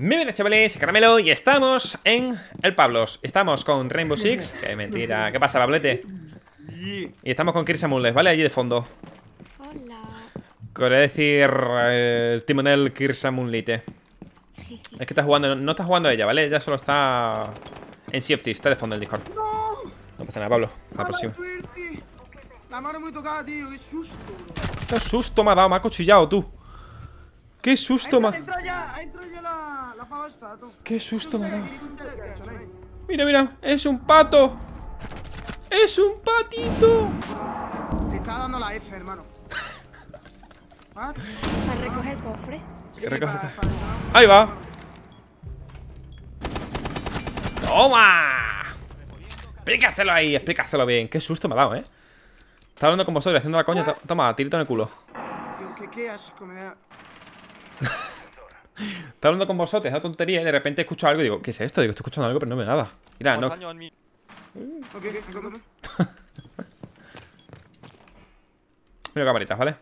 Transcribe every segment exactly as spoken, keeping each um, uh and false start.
Muy bien, chavales, Caramelo, y estamos en el Pablos. Estamos con Rainbow Six. Qué mentira. ¿Qué pasa, Pablete? Y estamos con Kirsa Mulles, ¿vale? Allí de fondo. Hola. Quería decir eh, el timonel Kirsa Mulite. Es que está jugando, no está jugando ella, ¿vale? Ella solo está en C F T, está de fondo en el Discord. No pasa nada, Pablo. La próxima. La mano muy tocada, tío. Qué susto, bro. Qué susto me ha dado, me ha cuchillado, tú. Qué susto me ha... Entra ya, entra ya la, la pava esta, tú. Qué susto me ha dado. dado. Mira, mira, es un pato. Es un patito. Te está dando la F, hermano. ¿Ah? Para recoger el cofre. Que recoge- Pa- pa- Ahí va. ¡Toma! Explícaselo ahí, explícaselo bien. Qué susto me ha dado, ¿eh? Está hablando con vosotros, haciendo la coña. To- Toma, tirito en el culo. Tío, qué, qué asco me da. Está hablando con vosotros, es una tontería. Y de repente escucho algo y digo, ¿qué es esto? Digo, estoy escuchando algo, pero no veo nada. Mira, no. Ok, ok, ok, ok. Mira camaritas, ¿vale?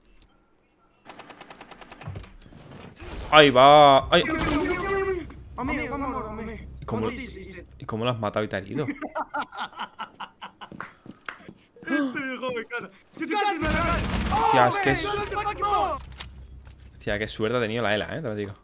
Ahí va. Ay. Amigo, vamos, vamos. ¿Y cómo, ¿Y cómo lo has matado y te has herido? Hostia, es que es... Hostia, qué suerte ha tenido la Ela, eh, te lo digo.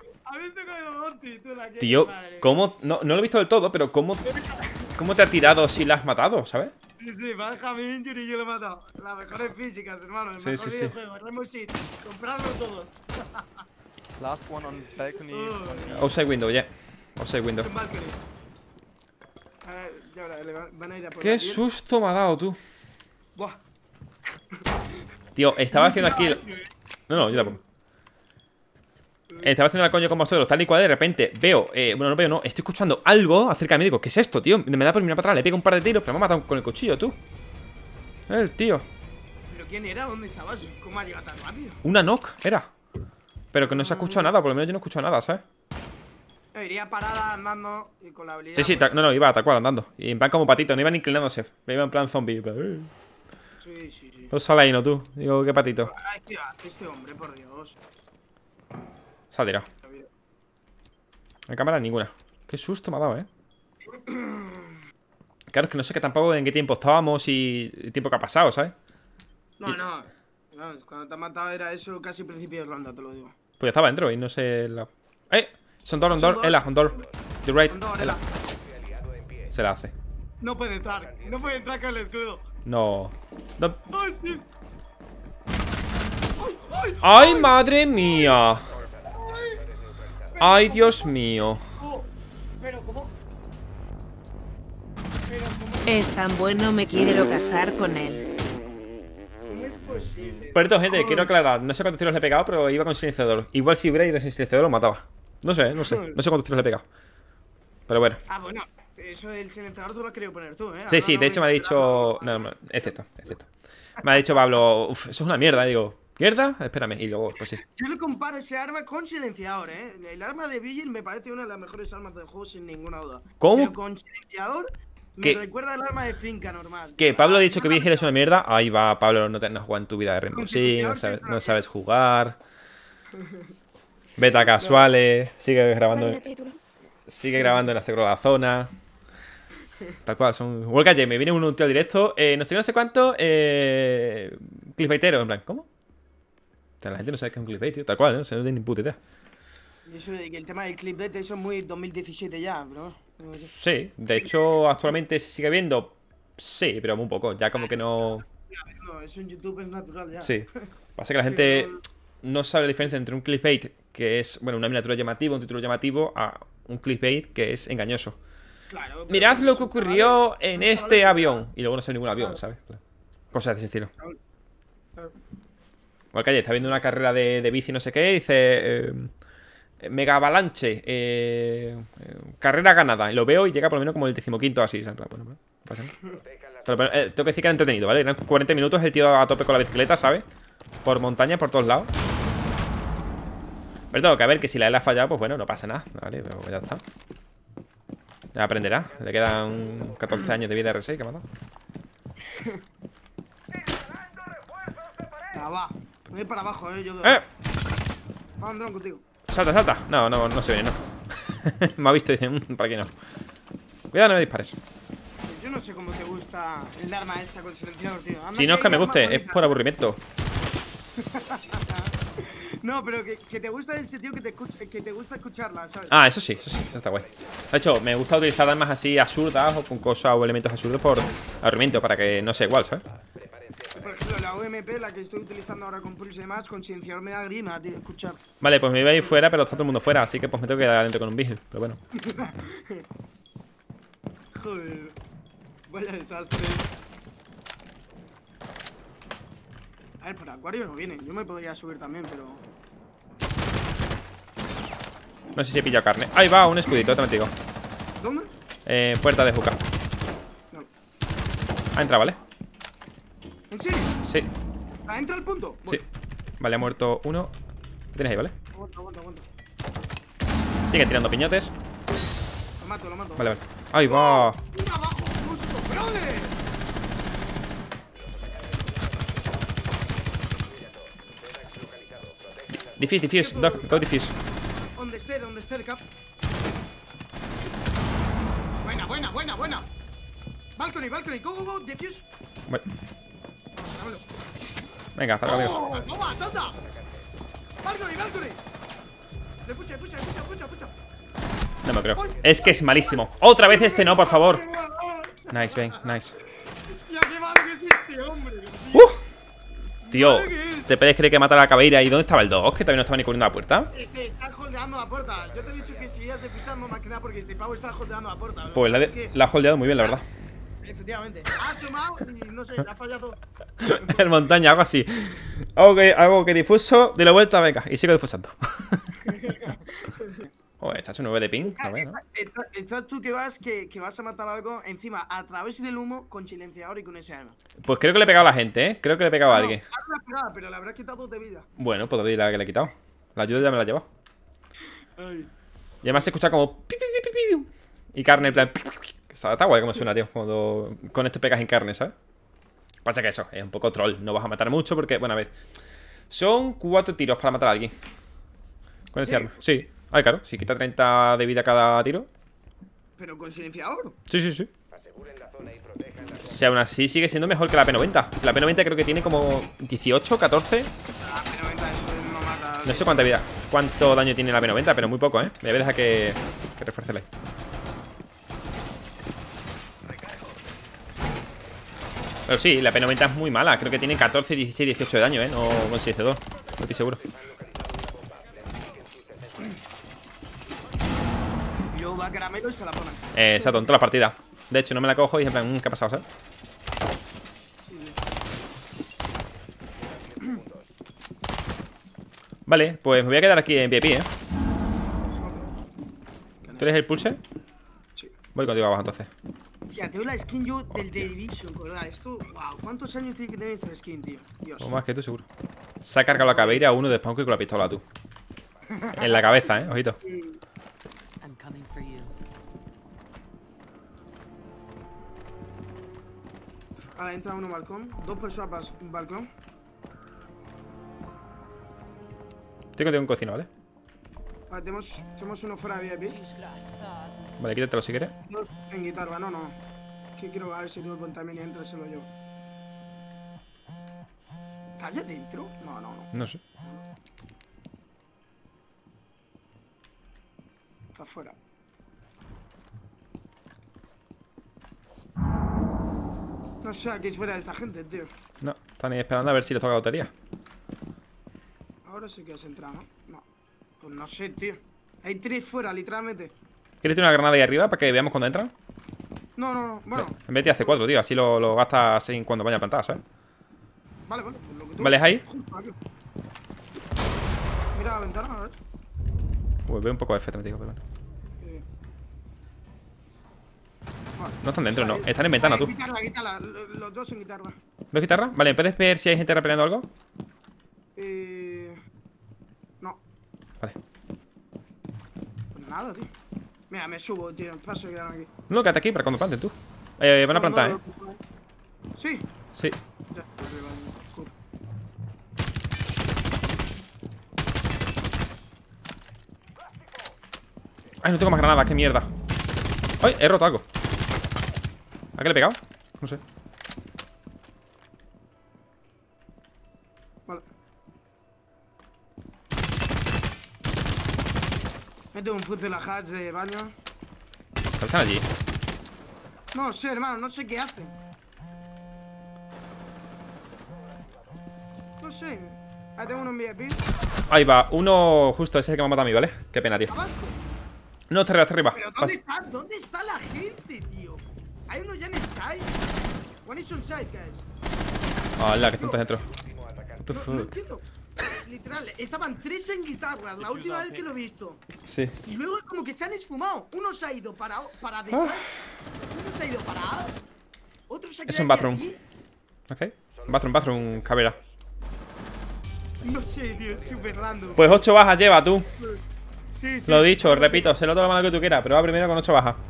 Tío, ¿cómo? No, no lo he visto del todo, pero ¿cómo, cómo te ha tirado si la has matado, ¿sabes? Sí, sí, bájame injury y yo lo he matado. Las mejores físicas, hermano. El Sí, mejor sí, sí. videojuego, Rainbow Six. Compradlo todos. Last one on balcony. Oh. Outside window, ya. Yeah. Outside window. En balcony. A ver, ya verá, le van van a ir a por Qué la piel. susto me ha dado, tú. Buah. Tío, estaba haciendo aquí... No, no, yo la pongo. Estaba haciendo el coño con vosotros, tal y cual, de repente veo, eh, bueno, no veo, no, estoy escuchando algo acerca de mí. Digo, ¿qué es esto, tío? Me da por mirar para atrás, le pego un par de tiros, pero me ha matado con el cuchillo, tú. El tío. ¿Pero quién era? ¿Dónde estabas? ¿Cómo ha llegado tan rápido? Una knock, era. Pero que no se ha escuchado nada, por lo menos yo no he escuchado nada, ¿sabes? No, iría parada andando y con la habilidad. Sí, sí, pues, ta- no, no, iba tal cual andando. Y en plan como patito, no iban inclinándose. Me iba en plan zombie. En plan, "Eh". Sí, sí, sí. Todo solo ahí, ¿no, tú? Digo, qué patito. Ay, ¿qué hace este hombre, por Dios? Se ha tirado. En cámara ninguna. Qué susto me ha dado, ¿eh? Claro, es que no sé que tampoco en qué tiempo estábamos y el tiempo que ha pasado, ¿sabes? No, no. No, cuando te han matado era eso casi principio de ronda, te lo digo. Pues ya estaba dentro y no sé la... ¡Eh! Son door, on Son door, door. Ela, on door. The right, Con dos, Ela. Ela. Se la hace. No puede entrar, no puede entrar con el escudo. No. No. ¡Ay, sí! ¡Ay, ay! ¡Ay, madre mía! ¡Ay, Dios mío! Oh, pero, ¿cómo? Pero, ¿cómo? Es tan bueno, me quiero casar con él. ¿Cómo es posible? Por cierto, gente, quiero aclarar. No sé cuántos tiros le he pegado, pero iba con silenciador. Igual si hubiera ido sin silenciador lo mataba. No sé, no sé. No sé cuántos tiros le he pegado. Pero bueno. Ah, bueno, eso del silenciador tú lo has querido poner tú, ¿eh? Sí, sí, de hecho me ha dicho... No, no, es cierto, es cierto. Me ha dicho Pablo, uff, eso es una mierda. Y digo, ¿mierda? Espérame. Y luego, pues sí. Yo le comparo ese arma con silenciador, ¿eh? El arma de Vigil me parece una de las mejores armas del juego sin ninguna duda. ¿Cómo? Pero con silenciador me ¿Qué? recuerda al arma de finca normal. ¿Qué? ¿Pablo ha dicho que Vigil Vigil es una mierda? Ahí va, Pablo, no te no has jugado en tu vida de Rainbow Six, no sabes, no sabes jugar. Beta casuales, sigue grabando, Imagínate, título. sigue grabando en la segunda zona. Tal cual, son... Igual que ayer, me viene un tío al directo, eh, no sé no sé cuánto, eh... clickbaitero, en plan, ¿cómo? O sea, la gente no sabe qué es un clickbait, tío, tal cual, ¿no? No tiene ni puta idea. Y eso de que el tema del clipbait, eso es muy dos mil diecisiete ya, bro. No sé. Sí, de hecho, actualmente se sigue viendo, sí, pero muy poco, ya como que no... No, eso en YouTube es natural ya. Sí, pasa que la gente no sabe la diferencia entre un clickbait, que es, bueno, una miniatura llamativa, un título llamativo, a un clickbait que es engañoso. Claro, pero Mirad lo que son ocurrió chavales- en son este chavales- avión. Y luego no sale ningún avión, Claro. ¿sabes? Cosas de ese estilo. Claro. Igual que ayer, está viendo una carrera de, de bici no sé qué, y dice... Eh, Mega Avalanche, eh, eh, carrera ganada. Y lo veo y llega por lo menos como el decimoquinto así. ¿Sabes? Bueno, bueno, no pasa nada. Pero, pero, eh, tengo que decir que era entretenido, ¿vale? Eran cuarenta minutos el tío a tope con la bicicleta, ¿sabes? Por montaña, por todos lados. Pero tengo que ver que si la L ha fallado, pues bueno, no pasa nada, ¿vale? Pero ya está. Ya aprenderá. Le quedan catorce años de vida R seis que ha matado. Ah, va. Voy para abajo, eh. Yo... ¡Eh! Vamos, dron contigo. Salta, salta. No, no, no se viene, no. Me ha visto y dice, mmm, ¿para qué no? Cuidado, no me dispares. Yo no sé cómo te gusta el arma esa con silenciador, tío. Anda Si no es que hay me armas guste, es bonitas. por aburrimiento. No, pero que, que te gusta ese tío que te, escucha, que te gusta escucharla, ¿sabes? Ah, eso sí, eso sí, eso está guay. De hecho, me gusta utilizar armas así absurdas o con cosas o elementos absurdos por aburrimiento, para que no sea igual, ¿sabes? Por ejemplo, la U M P, la que estoy utilizando ahora con Pulse y demás, con silenciador me da grima, tío, escuchar. Vale, pues me iba a ir fuera, pero está todo el mundo fuera, así que pues me tengo que quedar adentro con un vigil, pero bueno. Joder. Vaya desastre. A ver, por acuario no vienen. Yo me podría subir también, pero... No sé si he pillado carne. Ahí va, un escudito, te digo. ¿Dónde? Eh, puerta de juca. No. Ha entrado, ¿vale? ¿En serio? Sí, ¿Ah, entra al punto? sí. Vale, ha muerto uno. Lo tienes ahí, ¿vale? Aguanta, aguanta, aguanta. Sigue tirando piñotes. Lo mato, lo mato. Vale, vale. Ahí va. ¡Oh! ¡Un abajo justo, brother! Diffuse, diffuse, Doc, go diffuse. Donde esté, donde esté el cap. Buena, buena, buena, buena. Balcony, balcony, go, go, go, defuse. Bueno, Dámelo. venga, hasta luego. ¡Oh! ¡Toma, tata! Balcony, balcony. Le pucha, pucha, pucha, pucha, pucha. No me lo creo. Es que es malísimo. Otra vez este no, por favor. Nice, Ben, nice. Ya, qué malo que es este hombre. ¡Uh! Tío, ¿te puedes creer que mata a la cabeira? ¿Y dónde estaba el dos? Que todavía no estaba ni cubriendo la puerta. Este está holdeando la puerta. Yo te he dicho que siguieras defusando más que nada porque este pavo está holdeando la puerta. Lo Pues la, que de- pasa es que- la ha holdeado muy bien, la verdad. Efectivamente. Ha sumado y no sé, ha fallado. El montaña, algo así. Algo que, algo que difuso, de la vuelta, venga. Y sigo difusando. Joder, está hecho un nueve de ping. A ver, ¿no? Estás está tú que vas, que, que vas a matar algo encima a través del humo con silenciador y con ese arma. Pues creo que le he pegado a la gente, ¿eh? Creo que le he pegado a alguien. No, arma pegada, pero le habrás quitado dos de vida. Bueno, pues dile la que le he quitado. La ayuda ya me la he llevado. Ay. Y además se escucha como pi, pi, pi, pi, pi, y carne en plan pi, pi, pi. Está, está guay como suena, tío, cuando con esto pegas en carne, ¿sabes? Pasa que eso, es un poco troll. No vas a matar mucho porque, bueno, a ver, son cuatro tiros para matar a alguien con este ¿Sí? arma. Sí, ay, claro, si quita treinta de vida cada tiro. Pero con silenciador. Sí, sí, sí. Si aún así sigue siendo mejor que la P noventa. La P noventa creo que tiene como dieciocho, catorce. La P noventa eso no mata. No sé cuánta vida, cuánto daño tiene la P noventa, pero muy poco, ¿eh? Me voy a dejar que, que refuerce la. Pero sí, la P noventa es muy mala. Creo que tiene catorce, dieciséis, dieciocho de daño, ¿eh? No con seis de dos. No estoy seguro. Y luego va a caramelo y se la pone. Eh, exacto, en toda la partida. De hecho, no me la cojo y es en plan, ¿qué ha pasado, sabes? Vale, pues me voy a quedar aquí en V I P, ¿eh? ¿Tú eres el pulse? Sí. Voy contigo abajo, entonces. Tía, tengo la skin yo del The Division, colega. Esto, wow, ¿cuántos años tiene que tener esta skin, tío? Dios. O más que tú, seguro. Se ha cargado la cabeira a uno de spawn con la pistola, tú. En la cabeza, ¿eh? Ojito. I'm coming for you. Ahora entra uno balcón. Dos personas bal- balcón. Estoy contigo en cocina, ¿vale? Vale, tenemos, tenemos uno fuera de V I P. Vale, quítatelo si quieres. Dos en guitarra, no, no. Que quiero ver si tú el buen también y entra, se lo llevo. ¿Estás ya dentro? No, no, no. No sé. Está fuera. No sé a qué es fuera de esta gente, tío. No, están ahí esperando a ver si les toca la lotería. Ahora sí que has entrado, ¿no? No. Pues no sé, tío. Hay tres fuera, literalmente. ¿Quieres tener una granada ahí arriba para que veamos cuando entran? No, no, no. Bueno, En vez de hace cuatro, tío. Así lo, lo gastas en cuando vaya a plantar, ¿sabes? vale, vale. Pues lo que tú ¿Vale, es ahí? Justo aquí. Mira la ventana, a ver. Pues veo un poco de F, te digo, pero bueno. Eh. Vale. No están dentro, no. Están en ventana, tú. Vale, guitarra, guitarra. lo- Los dos en guitarra. ¿Ves guitarra? Vale, ¿puedes ver si hay gente repeleando algo? Eh. No. Vale. Pues nada, tío. Mira, me subo, tío. Paso de aquí. No, quédate aquí para cuando planten, tú. Eh, van a plantar, ¿eh? Sí. Sí. Ya, pues, vale, oscuro. Ay, no tengo más granadas, qué mierda. Ay, he roto algo. ¿A qué le he pegado? No sé. Vale. Mete un fusil a hatch de baño. ¿Están allí? No sé, hermano, no sé qué hacen. No sé. Ahí tengo uno en V I P. Ahí va, uno justo ese que me ha matado a mí, ¿vale? Qué pena, tío. Abajo. No, está arriba, está arriba. Pero Pas- ¿dónde está? ¿Dónde está la gente, tío? Hay uno ya en el side. One is on side, guys. Hola, que tantos dentro. What the No, no fuck. entiendo. Literal, estaban tres en guitarras la última vez que lo he visto. Sí. Y luego es como que se han esfumado. Uno se ha ido para, para detrás. Uno se ha ido para A. Otro se ha Es quedado un bathroom. aquí. Ok. Bathroom, bathroom, cabrera. No sé, tío, es súper random. Pues ocho bajas lleva tú. Sí, sí. Lo dicho, repito, se lo toda la mano que tú quieras, pero va primero con ocho bajas.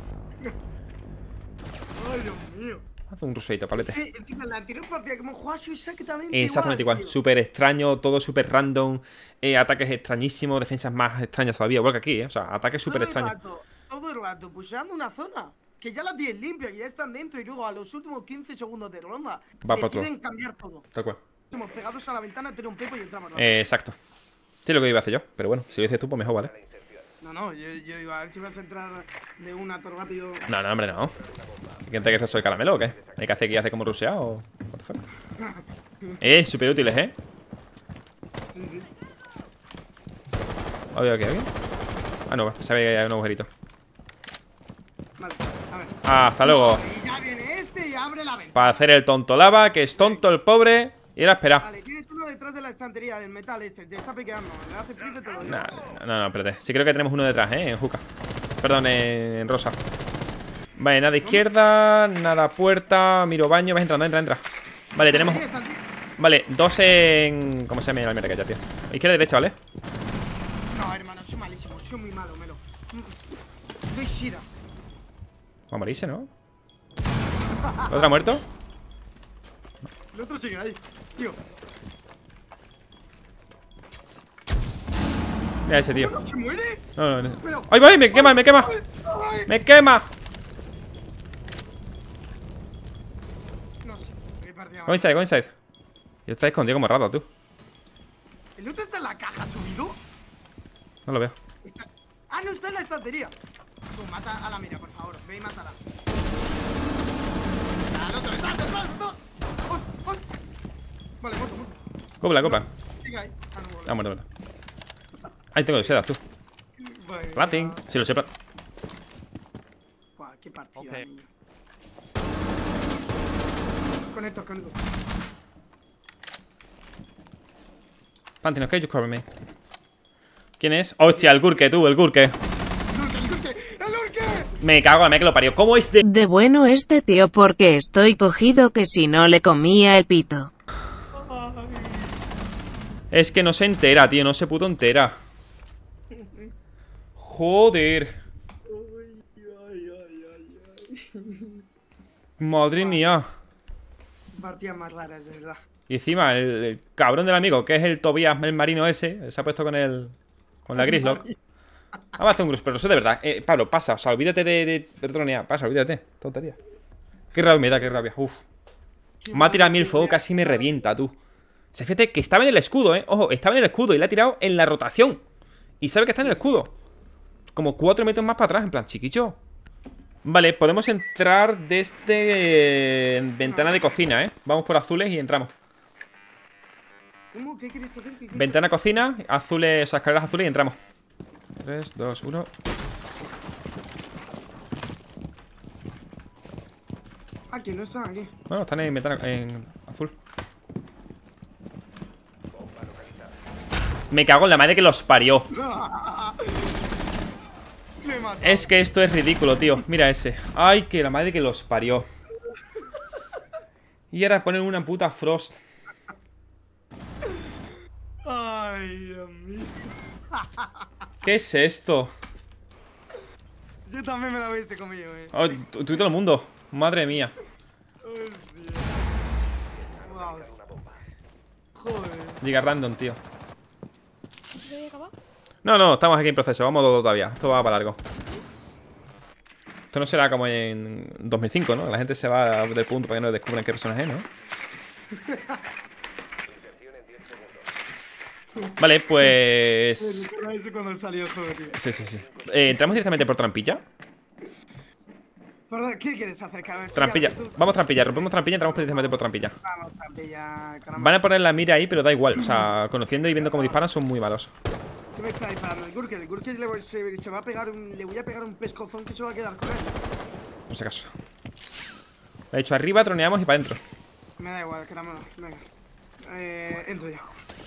Ay, Dios mío. Haz un ruseito, palete. Sí, encima la anterior partida que hemos jugado ha sido exactamente Exactamente igual, tío. súper extraño, todo súper random, eh, ataques extrañísimos, defensas más extrañas todavía, igual que aquí, ¿eh? O sea, ataques súper Todo el extraños. rato, todo el rato, pusheando una zona. Que ya la tienes limpia, que ya están dentro. Y luego a los últimos quince segundos de ronda Va para deciden cambiar todo. Tal cual. Estamos pegados a la ventana, tenemos un pepo y entramos. Eh, exacto. Sí, lo que iba a hacer yo, pero bueno, si lo dices tú, pues mejor, ¿vale? No, no, yo, yo iba a ver si vas a entrar de una todo rápido. No, no, hombre, no. ¿Quién te crees que soy caramelo o qué? ¿Hay que hacer que hace como ruseado o...? What the fuck? Eh, súper útiles, ¿eh? Sí, sí. Obvio que alguien. Ah, no, se ve que hay un agujerito. Vale, a ver. Ah, hasta luego. Y ya viene este y abre la ventana. Para hacer el tonto lava, que es tonto el pobre. Y era esperar. Vale, tienes uno detrás de la estantería del metal este. Te está piqueando. Le hace prive y te lo digo. No, no, no, espérate. Sí creo que tenemos uno detrás, ¿eh? En juca. Perdón, en rosa. Vale, nada izquierda, nada puerta. Miro baño, vas entrando, entra, entra. Vale, tenemos... Vale, dos en... ¿Cómo se llama la mierda que hay ya, tío? Izquierda y derecha, ¿vale? No, hermano, soy malísimo. Soy muy malo, Melo. Doy Shira. Va a morirse, ¿no? ¿El otro ha muerto? El otro sigue ahí, tío. Mira ese, tío. ¿No se muere? No, no, no. Pero- ¡Ay, voy! ¡Me quema, me quema! Ay, ¡Me quema! no sé. Qué partida Go más. inside, go inside. Y está escondido como rata, tú. ¿El otro está en la caja subido? No lo veo. Está- Ah, no, está en la estantería. Tú, mata a la mira, por favor. Ve y mátala. Al otro, está, está, está, está. ¡Ay, ay! Vale, muerto, muerto. Copla, copla. Sigue ahí. Ah, no, Ah, muerto, muerto. Ahí tengo sedas, tú. vale. Plating. Sí, lo sé, plat. Buah, qué partida, Ok. niño. Con esto, con esto. Planting, ok, just cover me. ¿Quién es? Hostia, el Gurke, tú, el Gurke. ¡El Urke, el Urke! ¡El Urke! Me cago en la mía que lo parió. ¿Cómo es de...? De bueno este tío porque estoy cogido que si no le comía el pito. Es que no se entera, tío, no se puto entera. Joder. Madre mía. Partidas más raras, de verdad. Y encima, el, el cabrón del amigo, que es el Tobias, el marino ese, se ha puesto con el... Con la Grislock. Vamos a hacer un grupo, pero eso de verdad. Eh, Pablo, pasa, o sea, olvídate de, de, de tronear. Pasa, olvídate. Tontería. Qué rabia me da, qué rabia. Uf. Me ha tirado a mí el fuego, casi me revienta, tú. Se fíjate que estaba en el escudo, eh. Ojo, estaba en el escudo y le ha tirado en la rotación. Y sabe que está en el escudo. Como cuatro metros más para atrás, en plan, chiquillo. Vale, podemos entrar desde eh, ventana de cocina, eh. Vamos por azules y entramos. ¿Cómo? ¿Qué quieres hacer? ¿Qué quieres? Ventana cocina, azules, o sea, escaleras azules y entramos. tres, dos, uno. Aquí, no están aquí. Bueno, están en ventana en azul. Me cago en la madre que los parió. Me mata. Es que esto es ridículo, tío. Mira ese. Ay, que la madre que los parió. Y ahora ponen una puta Frost. Ay, Dios mío. ¿Qué es esto? Yo también me la hubiese comido, eh. Oh, tú tú y todo el mundo. Madre mía. Hostia. Wow. Joder. Llega random, tío. ¿Ya había acabado? No, no, estamos aquí en proceso. Vamos todo todavía. Esto va para largo. Esto no será como en dos mil cinco, ¿no? La gente se va del punto para que no descubran qué personaje es, ¿no? Vale, pues... Eso cuando salió el juego, tío. Sí, sí, sí. Eh, ¿Entramos directamente por trampilla? Perdón, ¿qué quieres hacer, Carmen? Sí, Trampilla. hazlo tú. Vamos trampilla, rompemos trampilla y entramos directamente por trampilla. Vamos, trampilla, caramba. Van a poner la mira ahí, pero da igual. O sea, conociendo y viendo cómo disparan son muy malos. ¿Qué me está disparando? El Gurkel. El Gurkel le, voy- se, se va a pegar un, le voy a pegar un pescozón que se va a quedar con él. Por si acaso. Lo he dicho arriba, troneamos y para adentro. Me da igual, caramba. Venga. Eh, entro ya.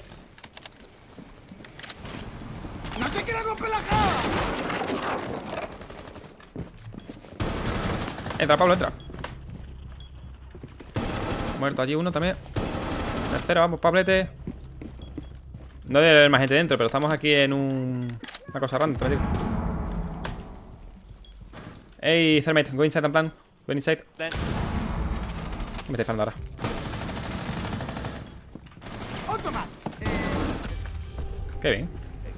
¡No te quieras los pelajados! Entra, Pablo, entra. Muerto allí uno también. Tercero, vamos, Pablete. No debe haber más gente dentro, pero estamos aquí en un... Una cosa random, te lo digo. Hey, Thermite, go inside and plan. Go inside. Me estoy disparando ahora. ¡Otro más! Qué bien.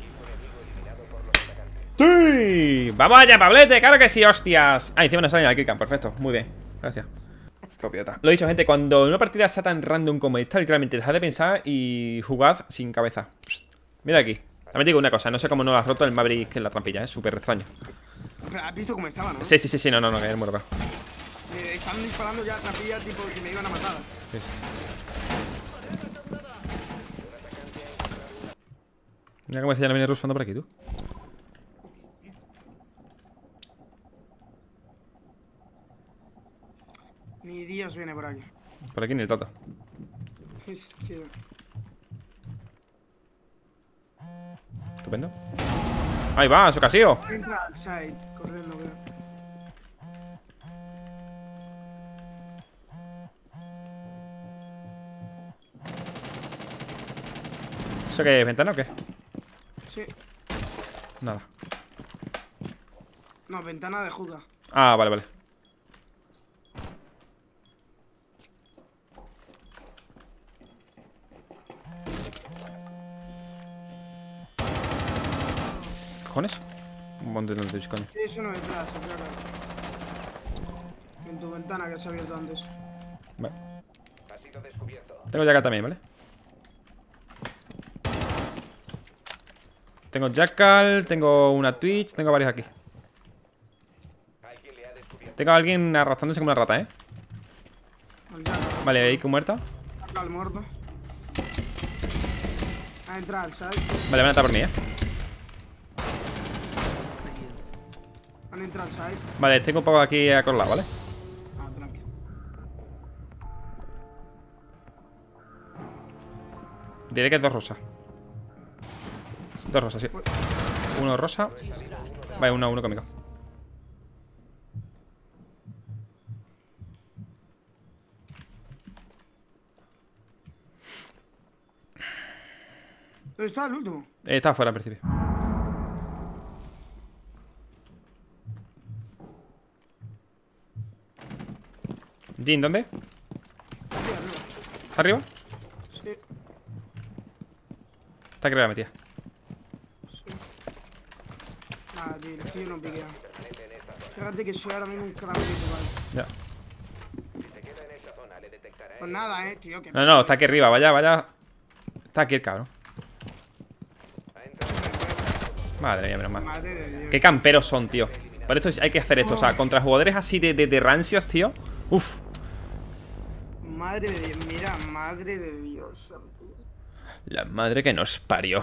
¡Sí! ¡Vamos allá, Pablete! ¡Claro que sí, hostias! Ah, encima nos sale el killcam, perfecto, muy bien. Gracias. Copiota. Lo he dicho, gente, cuando una partida sea tan random como esta, literalmente dejad de pensar y jugad sin cabeza. Mira aquí. También te digo una cosa, no sé cómo no lo has roto el Maverick en la trampilla, es súper extraño. Pero has visto cómo estaba, ¿no? Sí, sí, sí, sí, no, no, no, que es muerto. Eh, están disparando ya trampilla tipo que me iban a matar. Sí, sí. Mira cómo decía, no viene ruso ando por aquí, tú. Ni Dios viene por aquí. Por aquí ni el toto. Es que... Estupendo. Ahí va, su casío. Entra al side, corriendo, veo. ¿Eso qué es? ¿Ventana o qué? Sí. Nada. No, ventana de Juga. Ah, vale, vale. ¿Cojones? Un montón de Twitch, coño. Sí, eso no entra, se cierra. En tu ventana que se ha abierto antes. Vale. Tengo Jackal también, ¿vale? Tengo Jackal, tengo una Twitch, tengo varios aquí. Tengo a alguien arrastrándose como una rata, ¿eh? Al Jackal. Vale, ahí que muerta. Jackal muerto. Ha entrado al side. Vale, van a estar por mí, ¿eh? Han entrado al side. Vale, tengo un poco aquí acorralado, ¿vale? Ah, tranqui. Diré que es dos rosas. Dos rosas, sí. Uno rosa. Vale, uno, uno conmigo. ¿Dónde está el último? Eh, estaba fuera en principio. Jin, ¿dónde? Aquí arriba. ¿Está arriba? Sí, Está arriba metida. sí. Nada, tío, el tío no piquea. Fíjate que soy ahora mismo un caramelito, vale. Ya. Pues nada, eh, tío. Que No, no, está aquí arriba, vaya, vaya. Está aquí el cabrón. Madre mía, menos mal. Madre de Dios. Qué camperos son, tío. Por esto hay que hacer esto, o sea, contra jugadores así de, de, de rancios, tío. Uf. Madre de Dios, mira, madre de Dios. La madre que nos parió.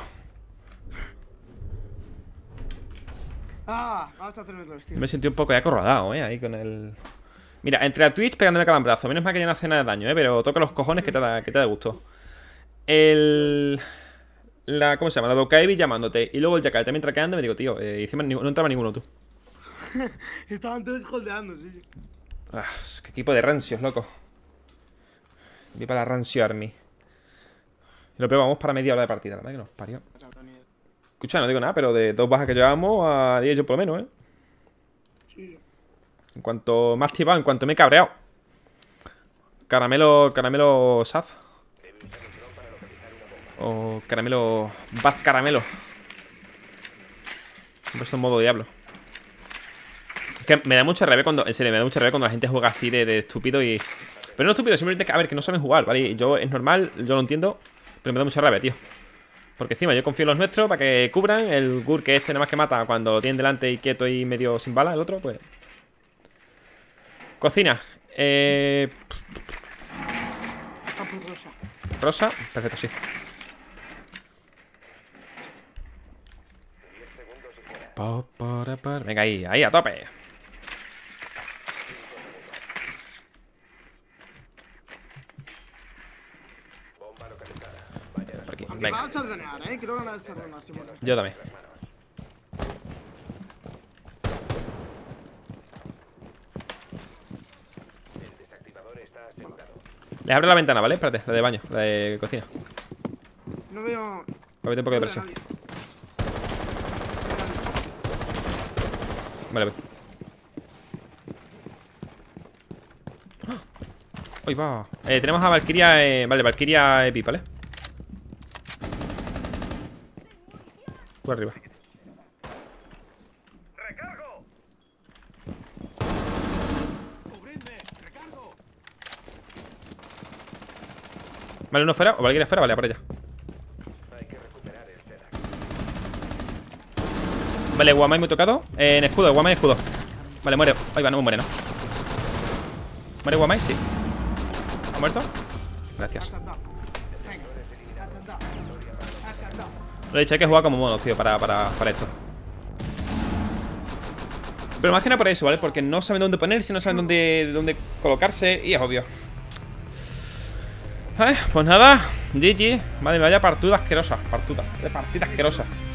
Ah, vamos a hacerme otro estilo. Me sentí un poco ya acorralado, eh, ahí con el... Mira, entre a Twitch pegándome calambrazo. Menos mal que ya no hace nada de daño, eh, pero toca los cojones que te da, que te da gusto. El... La... ¿Cómo se llama? La Dokaevi llamándote. Y luego el Jackal también traqueando. Me digo, tío, eh, encima ni- no entraba ninguno, tú. Estaban todos holdeando, sí. Ah, qué equipo de rancios, loco. Vi para la Rancio Army. Y lo peor, vamos para media hora de partida, la verdad que nos parió. Escucha, no digo nada, pero de dos bajas que llevamos a diez yo por lo menos, ¿eh? Sí. En cuanto me he activado, en cuanto me he cabreado. Caramelo, caramelo Saz. O caramelo, Baz caramelo. He puesto en modo diablo. Es que me da mucha rabia cuando, en serio, me da mucha rabia cuando la gente juega así de, de estúpido y... Pero no estúpido, simplemente que, a ver, que no saben jugar, ¿vale? Y yo, es normal, yo lo entiendo, pero me da mucha rabia, tío. Porque encima yo confío en los nuestros para que cubran. El Gur que este nada más que mata cuando lo tienen delante y quieto y medio sin bala, el otro, pues... Cocina. Eh... Capo rosa. Rosa, perfecto, sí. Pa, para, para. Venga, ahí, ahí, a tope. Por aquí, Aunque venga. va a chardonear, eh. Quiero ganar esta ronda. cien por ciento. Yo también. Les abro la ventana, ¿vale? Espérate, la de baño, la de cocina. No veo. Voy a meter un poco de no veo a presión. nadie. Vale, voy. Uy, va. Eh, tenemos a Valkyria. Eh, vale, Valkyria Epi, ¿vale? Tú arriba. Vale, uno fuera. O Valkyria fuera, vale, para allá. Vale, Guamai muy tocado. Eh, en escudo, Guamai escudo. Vale, muere. Ahí va, no muere, ¿no? ¿Muere Guamai? Sí. ¿Ha muerto? Gracias. Acertado. Venga. Acertado. Acertado. Lo he dicho, hay que jugar como mono, tío, para, para, para esto. Pero más que nada por eso, ¿vale? Porque no saben dónde ponerse, no saben dónde, dónde colocarse. Y es obvio. Ay, pues nada, G G. Madre mía, vaya partida asquerosa. Partida, de partida asquerosa.